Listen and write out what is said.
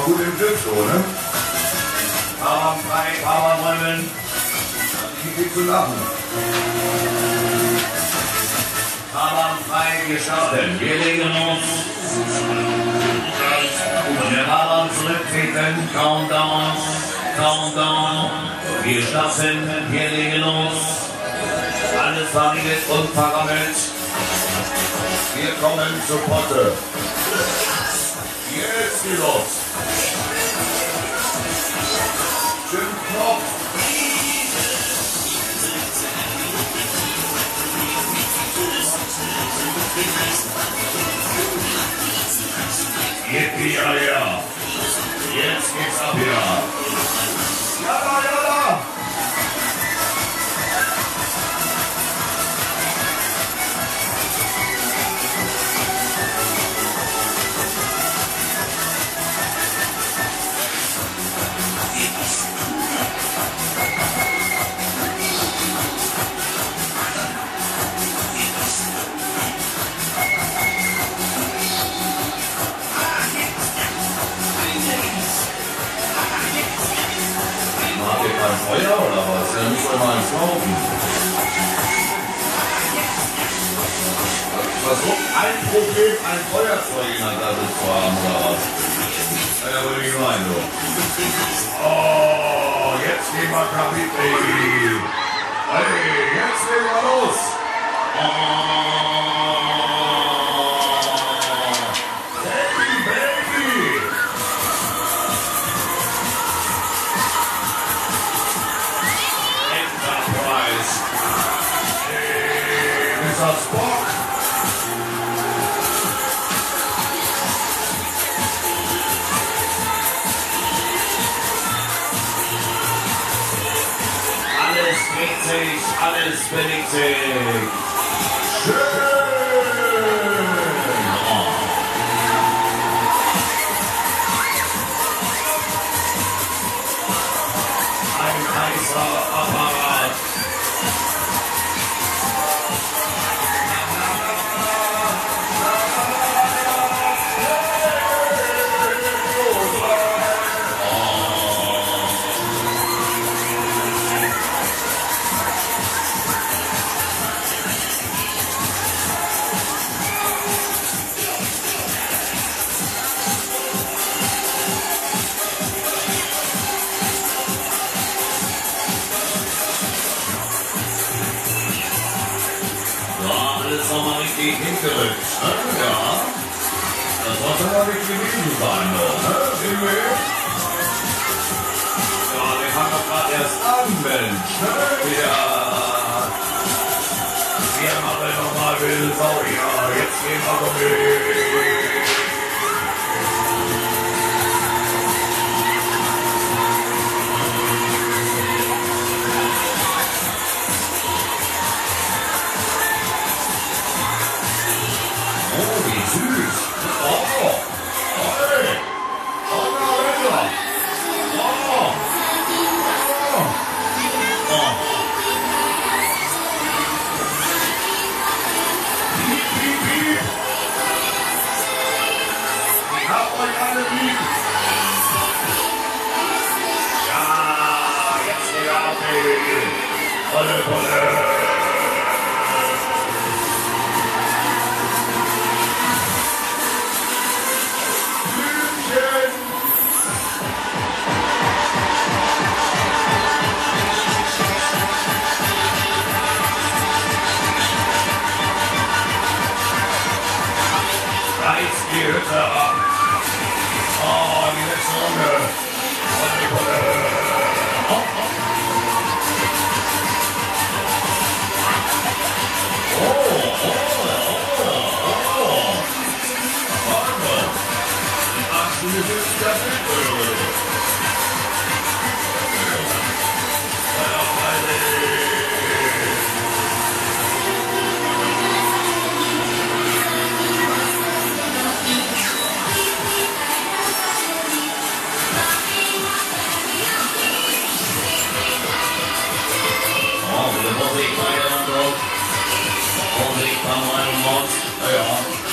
gut im Griff so, ne? Arm frei, Arm räumen. Nicht viel zu lachen. Arm frei, wir starten. Wir legen uns. Wir haben zurücktreten. Countdown. Countdown. Wir starten. Wir legen uns. Alles verriegelt und verrammelt. Wir kommen zur Potte. Jetzt geht los. Schön Knopf. Yippie, ja, ja. Jetzt geht's ab, ja. Jalla, jalla. Feuer oder was? Dann müssen wir mal eins kaufen. Versucht ein Problem, ein Feuerzeug in der Tasche zu haben oder was? Ja, würde ich meinen, so. Oh, jetzt gehen wir Kapitel. Hey, jetzt gehen wir los. Das Bock. Alles dreht sich, alles bewegt sich. Schön. Oh. Ein heißer Apparat. Alles nochmal richtig hingerückt. Ja, das sollte mal nicht gewesen sein. Ne? Sehen wir? Ja, wir fangen doch gerade erst an, Mensch. Ja. Wir machen nochmal wild. Oh ja, jetzt gehen wir doch mit. Volle Pulle! Blümchen! Reißt die Hütte ab! Oh, die letzte Runde! Volle Pulle! Musik, meine Hand drauf. Musik, meine Hand. Ja.